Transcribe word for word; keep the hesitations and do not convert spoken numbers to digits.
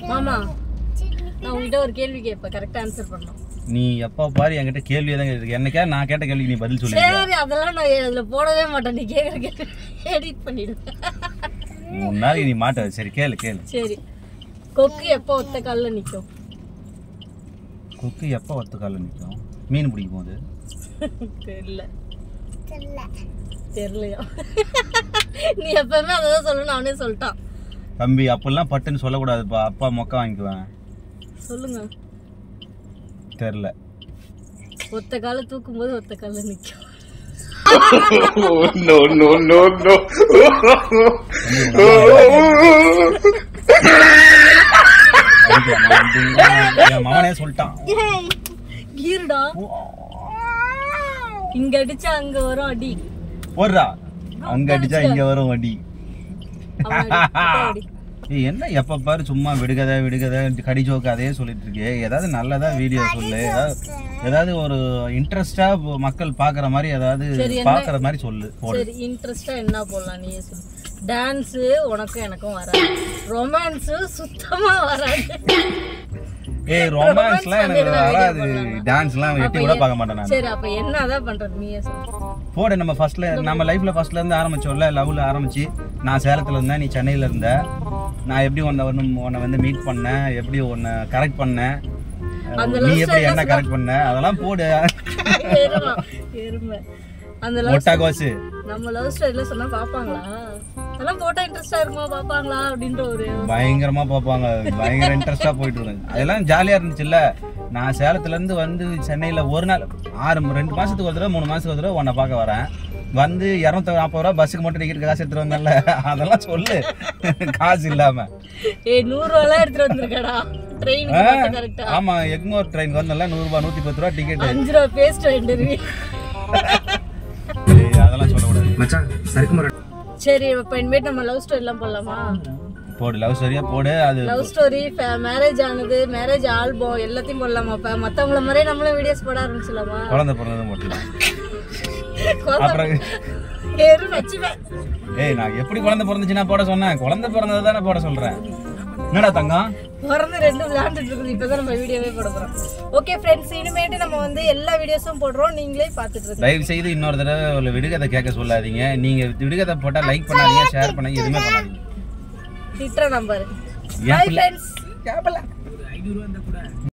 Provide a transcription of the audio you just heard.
மாமா நான் உங்ககிட்ட ஒரு கேள்வி கேட்பேன், கரெக்டா ஆன்சர் பண்ணணும். நீ எப்போ பாரு என்கிட்ட கேள்வியே தான் கேட்டு என்னைக்கா நான் கேட்ட கேள்விக்கு நீ பதில் சொல்லு. சரி அதெல்லாம் நான் அதுல போடவே மாட்டேன், நீ கேட்குற கேள்வி எடிட் பண்ணிடுவேன். மூணு நாளைக்கு நீ மாட்ட. சரி கேளு கேளு. சரி, கொக்கு எப்போ ஒத்த காலில் நிற்கும்? கொக்கு எப்போ ஒத்த காலில் நிற்கும்? மீன் பிடிக்கும் போது. தெரியல தெரியலையா? நீ எப்பவுமே அதை தான் சொல்லணும், அவனே சொல்லிட்டான். தம்பி அப்பெல்லாம் பட்டுன்னு சொல்லக்கூடாதுப்பா, அப்பா மொக்க வாங்கிக்குவேன். சொல்லுங்க. தெரியல. ஒத்த கால தூக்கும் போது ஒத்த கால நிக்கும். No no no no. மகனே சொல்லிட்டான். கீருடா, இங்க அடிச்சா அங்க வரும் அடி. போடுறா, அங்க அடிச்சா இங்க வரும் அடி. என்ன எப்ப பாரு சும்மா விடுகதை விடுகதை கடி ஜோக்கு அதே சொல்லிட்டு இருக்கே. ஏதாவது நல்லதா வீடியோ சொல்லு, ஏதாவது ஒரு இன்ட்ரெஸ்டா மக்கள் பாக்குற மாதிரி ஏதாவது பாக்குற மாதிரி சொல்லு. சரி இன்ட்ரெஸ்டா என்ன போடலாம் நீயே சொல்லு. டான்ஸ் உனக்கும் எனக்கும் வராது, ரொமான்ஸ் சுத்தமா வராது. ஏய் ரொமான்ஸ்லாம் எனக்கு வராது, டான்ஸ்லாம் எட்டி கூட பார்க்க மாட்டேன் நான். சரி அப்ப என்னதான் பண்றது நீயே சொல்லு. போடு. நம்ம ஃபர்ஸ்ட்ல நம்ம லைஃப்ல ஃபர்ஸ்ட்ல இருந்து ஆரம்பிச்சோம்ல, லவ்ல ஆரம்பிச்சு நான் சேலத்துல இருந்தேன், நீ சென்னையில இருந்த. நான் எப்படி உன்னை உன்னை வந்து மீட் பண்ணேன், எப்படி உன்னை கரெக்ட் பண்ணேன், நீ எப்படி என்ன கரெக்ட் பண்ண, அதெல்லாம் போடு. அந்த லவ் நம்ம லவ் ஸ்டோரியில சொன்னா பாப்பாங்களா? அதெல்லாம் போட்டா இன்ட்ரெஸ்டா இருக்குமா பாப்பாங்களா அப்படின்ற ஒரு பயங்கரமா பாப்பாங்க. பயங்கர இன்ட்ரெஸ்டா போயிட்டு இருக்கு. அதெல்லாம் ஜாலியா இருந்துச்சுல்ல. நான் சேலத்துல இருந்து வந்து சென்னையில ஒரு நாள் ஆறு ரெண்டு மாசத்துக்கு ஒரு தடவை மூணு மாசத்துக்கு ஒரு தடவை உன்னை பார்க்க வரேன். வந்து இரநூத்தி நாற்பது ரூபா பஸ்ஸுக்கு மட்டும் டிக்கெட் காசு எடுத்துட்டு வந்தேன்ல, அதெல்லாம் சொல்லு. காசு இல்லாம ஏய் நூறு ரூபாய் எடுத்துட்டு வந்திருக்கடா ட்ரெயினுக்கு. கரெக்ட்டா? ஆமா, எக்மோர் ட்ரெயினுக்கு வந்தல நூறு ரூபாய் நூத்தி பத்து ரூபா டிக்கெட். அஞ்சு ரூபாய் பேஸ்ட் இன்டர்வியூ. அதெல்லாம் சொல்லக்கூடாது மச்சான். சரிக்குமார். சரி இப்ப இனிமேட் நம்ம லவ் ஸ்டோரி எல்லாம் போடலாமா? போடு, லவ் ஸ்டோரியா போடு. அது லவ் ஸ்டோரி, மேரேஜ் ஆனது, மேரேஜ் ஆல்பம் எல்லாத்தையும் போடலாமா? அப்ப மத்தவங்கள மாதிரியே நம்மளும் வீடியோஸ் போட ஆரம்பிச்சலாமா? குழந்தை பிறந்ததும் போடலாம். அப்புறம் ஏய் நான் எப்படி குழந்தை பிறந்துச்சுன்னா போட சொன்னேன்? குழந்தை பிறந்தது தானே போட சொல்றேன். என்னடா தங்கம் பிறந்து ரெண்டு விளையாண்டுட்டு இருக்குது. இப்பதான் நம்ம வீடியோவே போட போறோம். ஓகே ஃப்ரெண்ட்ஸ், இனிமேட்டு நம்ம வந்து எல்லா வீடியோஸும் போடுறோம், நீங்களே பார்த்துட்டு இருக்கீங்க. தயவு செய்து இன்னொரு தடவை ஒரு விடுகதை கேட்க சொல்லாதீங்க. நீங்க விடுகதை போட்டா லைக் பண்ணாதீங்க, ஷேர் பண்ணாதீங்க, எதுவுமே பண்ணாதீங்க. திட்டுற நம்பர். Bye friends.